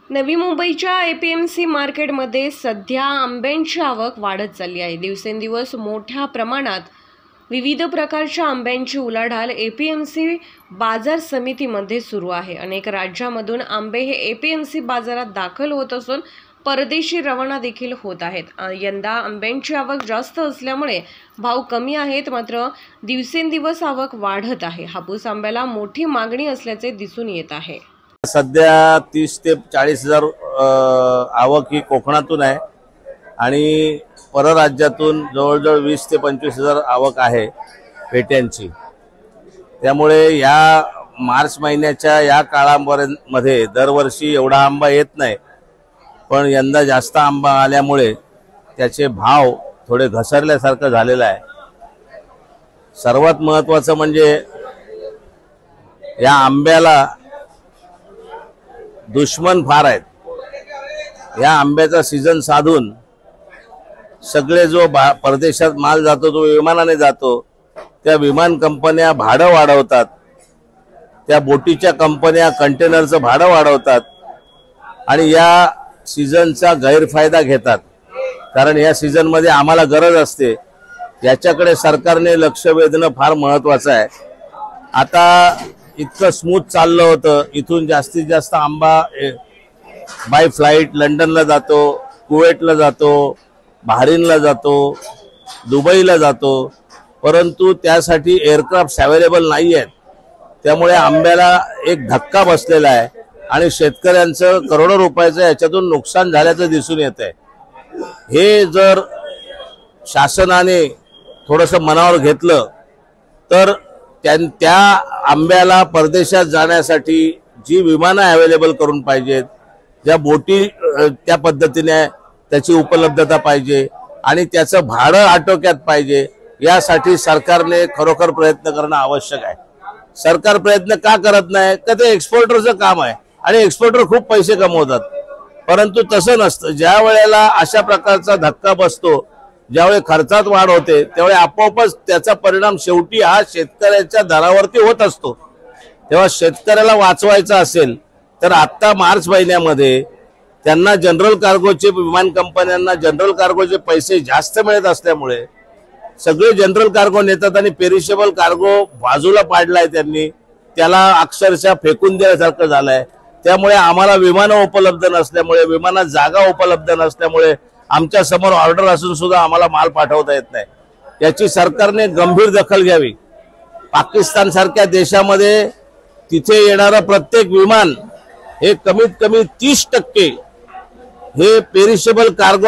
नवी मुंबईच्या एपीएमसी मार्केटमध्ये सध्या आंब्यांची आवक वाढत चालली आहे। दिवसेंदिवस मोठ्या प्रमाणात विविध प्रकारच्या आंब्यांची उलाढाल एपीएमसी बाजार समितीमध्ये सुरू आहे। अनेक राज्यांमधून आंबे हे एपीएमसी बाजारात दाखल होत असून परदेशी रवाना देखील होत आहेत। यंदा आंब्यांची आवक जास्त असल्यामुळे भाव कमी आहेत, मात्र दिवसेंदिवस आवक वाढत आहे। हापूस आंब्याला मोठी मागणी असल्याचे दिसून येत आहे। सध्या 30 ते 40 हजार आवक ही कोकणातून आहे आणि परराज्यातून जवळजवळ 20 ते 25 हजार आवक आहे पेट्यांची। त्यामुळे या मार्च महिन्याच्या या काळामध्ये दरवर्षी एवढा आंबा येत नाही, पण यंदा जास्त आंबा आल्यामुळे त्याचे भाव थोडे घसरल्यासारखं झालेलं आहे। सर्वात महत्त्वाचं म्हणजे या आंब्याला दुश्मन फार आहेत। या आंब्याचा सीजन साधून सगळे जो परदेशात माल जातो तो विमानाने जातो, त्या विमान कंपन्या भाडं वाढवतात, त्या बोटीच्या कंपन्या कंटेनरचं भाडं वाढवतात आणि या सीजनचा गैरफायदा घेतात। कारण या सीजनमध्ये आम्हाला गरज असते, याच्याकडे सरकारने लक्ष वेधणं फार महत्त्वाचं आहे। आता इतकं स्मूथ चाललं होतं, इथून जास्तीत जास्त आंबा बाय फ्लाइट लंडनला जातो, कुवेतला जातो, बहरीनला जातो, दुबईला जातो, परंतु त्यासाठी एअरक्राफ्ट अवेलेबल नाही आहेत। त्यामुळे आंब्याला एक धक्का बसलेला आहे आणि शेतकऱ्यांचं करोडो रुपयाचं याच्यातून नुकसान झाल्याचं दिसून येत आहे। हे जर शासनाने थोडंसं मनावर घेतलं तर त्या आंब्याला परदेशात जाण्यासाठी जी विमानं अवेलेबल करून पाहिजेत, ज्या बोटी त्या पद्धतीने त्याची उपलब्धता पाहिजे आणि त्याचं भाडं आटोक्यात पाहिजे, यासाठी सरकारने खरोखर प्रयत्न करणं आवश्यक आहे। सरकार प्रयत्न का करत नाही? तर ते एक्सपोर्टरचं काम आहे आणि एक्सपोर्टर खूप पैसे कमवतात, परंतु तसं नसतं। ज्या वेळेला अशा प्रकारचा धक्का बसतो, ज्यावेळी खर्चात वाढ होते, त्यावेळी आपोआपच त्याचा परिणाम शेवटी हा शेतकऱ्याच्या दरावरती होत असतो। तेव्हा शेतकऱ्याला वाचवायचं असेल तर आता मार्च महिन्यामध्ये त्यांना जनरल कार्गोचे विमान कंपन्यांना जनरल कार्गोचे पैसे जास्त मिळत असल्यामुळे सगळे जनरल कार्गो नेतात आणि पेरिशेबल कार्गो बाजूला पाडलाय त्यांनी, त्याला अक्षरशः फेकून देण्यासारखं झालंय। त्यामुळे आम्हाला विमानं उपलब्ध नसल्यामुळे, विमानात जागा उपलब्ध नसल्यामुळे आमच्या समोर ऑर्डर असून सुद्धा आम्हाला माल पाठवता येत नाही। याची सरकारने गंभीर दखल घ्यावी। पाकिस्तान सारख्या देशामध्ये तिथे येणारा प्रत्येक विमान हे कमीत कमी 30% हे पेरिशेबल कार्गो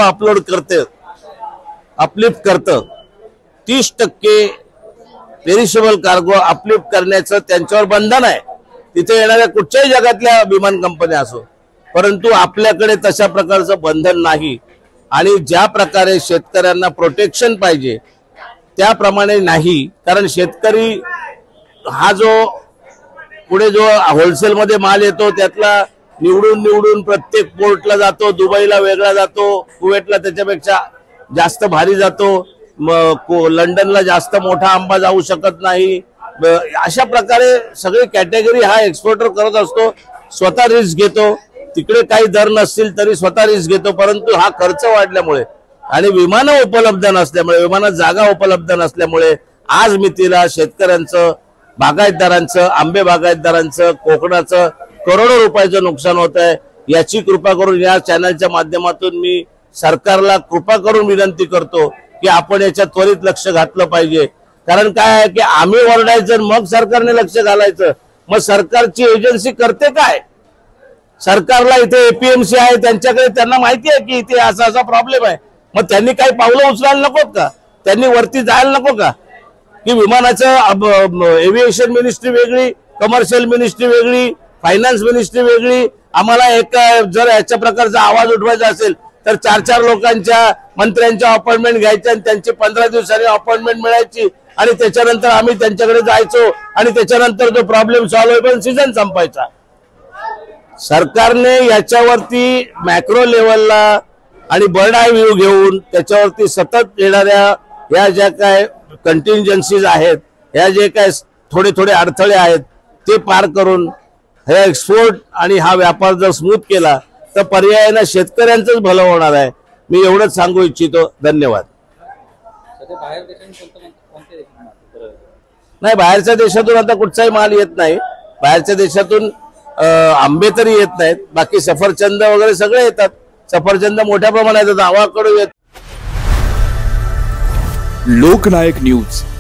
अपलिफ्ट करतं। 30% पेरिशेबल कार्गो अपलिफ्ट करण्याचं त्यांच्यावर बंधन आहे, तिथे येणाऱ्या कुठच्याही जगातल्या विमान कंपन्या असो, परंतु आपल्याकडे तशा प्रकारचं बंधन नाही आणि ज्या प्रकारे शेतकऱ्यांना प्रोटेक्शन पाहिजे त्याप्रमाणे नाही। कारण शेतकरी हा जो पुढे जो होलसेल मध्ये माल येतो त्यातला निवडून प्रत्येक पोर्टला जातो, दुबईला वेगळा जातो, कुवेतला त्याच्यापेक्षा जास्त भारी जातो, लंडनला जास्त मोठा आंबा जाऊ शकत नाही। अशा प्रकारे सगळी कॅटेगरी हा एक्सपोर्टर करत असतो, स्वतः रिस्क घेतो। तिकडे काही दर नसतील तरी स्वतः रिस्क घेतो, परंतु हा खर्च वाढल्यामुळे आणि विमानं उपलब्ध नसल्यामुळे, विमानात जागा उपलब्ध नसल्यामुळे आज मितीला शेतकऱ्यांचं, बागायतदारांचं, आंबे बागायतदारांचं, कोकणाचं करोडो रुपयाचं नुकसान होत आहे। याची कृपा करून या चॅनलच्या माध्यमातून मी सरकारला कृपा करून विनंती करतो की आपण याच्यात त्वरित लक्ष घातलं पाहिजे। कारण काय आहे की आम्ही ओरडायचं मग सरकारने लक्ष घालायचं, मग सरकारची एजन्सी करते काय? सरकारला इथे एपीएमसी आहे, त्यांच्याकडे त्यांना माहिती आहे की इथे असा प्रॉब्लेम आहे, मग त्यांनी काही पावलं उचलायला नको का? त्यांनी वरती जायला नको का? की विमानाचं एव्हिएशन मिनिस्ट्री वेगळी, कमर्शियल मिनिस्ट्री वेगळी, फायनान्स मिनिस्ट्री वेगळी। आम्हाला एक जर याच्या प्रकारचा आवाज उठवायचा असेल तर 4-4 लोकांच्या मंत्र्यांच्या अपॉइंटमेंट घ्यायच्या आणि त्यांची 15 दिवसांनी अपॉइंटमेंट मिळायची आणि त्याच्यानंतर आम्ही त्यांच्याकडे जायचो आणि त्याच्यानंतर जो प्रॉब्लेम सॉल्व्ह होईपर्यंत सीझन संपायचा। सरकारने याच्यावरती मॅक्रो लेवलला आणि बर्ड आय व्ह्यू घेऊन त्याच्यावरती सतत येणाऱ्या या ज्या काय कंटिंजन्सीज आहेत, या जे काय थोडे अडथळे आहेत ते पार करून हे एक्सपोर्ट आणि हा व्यापार जर स्मूथ केला तर पर्यायानं शेतकऱ्यांचंच भलं होणार आहे. मी एवढंच सांगू इच्छितो. धन्यवाद. नाही, बाहेरच्या देशातून आता कुठचाही माल येत नाही. बाहेरच्या देशातून आंबे तरी येत नाहीत, बाकी सफरचंद वगैरे सगळे येतात. सफरचंद मोठ्या प्रमाणात येतात, गावाकडून येत. लोकनायक न्यूज